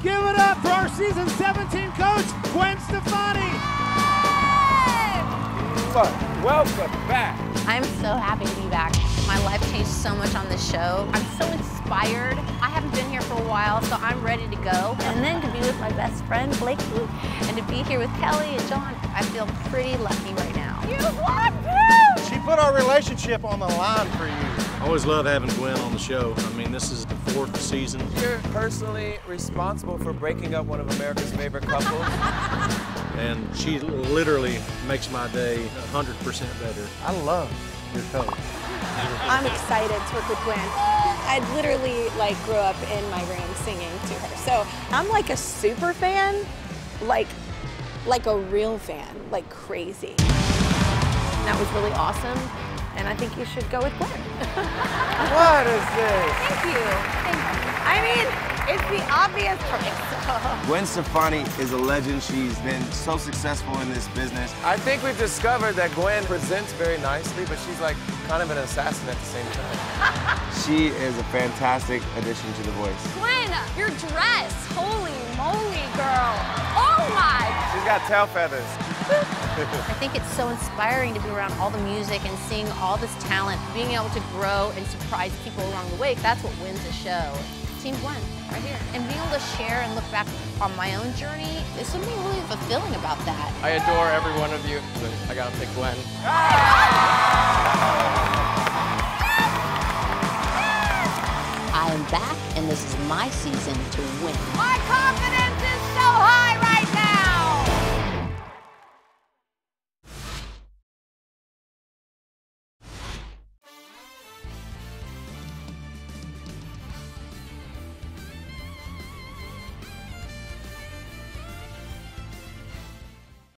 Give it up for our season 17 coach, Gwen Stefani. Welcome back. I'm so happy to be back. My life changed so much on this show. I'm so inspired. I haven't been here for a while, so I'm ready to go. And then to be with my best friend, Blakey, and to be here with Kelly and John, I feel pretty lucky right now. You won, too! She put our relationship on the line for you. I always love having Gwen on the show. I mean, this is the 4th season. You're personally responsible for breaking up one of America's favorite couples. And she literally makes my day 100% better. I love your coach. I'm excited to work with Gwen. I literally grew up in my room singing to her. So I'm like a super fan, like a real fan, like crazy. That was really awesome, and I think you should go with Gwen. What is this? Thank you. I mean, it's the obvious choice. Gwen Stefani is a legend. She's been so successful in this business. I think we've discovered that Gwen presents very nicely, but she's like kind of an assassin at the same time. She is a fantastic addition to The Voice. Gwen, your dress, holy moly, girl. Oh my. She's got tail feathers. I think it's so inspiring to be around all the music and seeing all this talent, being able to grow and surprise people along the way. That's what wins a show. Team Gwen, right here. And being able to share and look back on my own journey, there's something really fulfilling about that. I adore every one of you, but I gotta pick Gwen. I am back, and this is my season to win.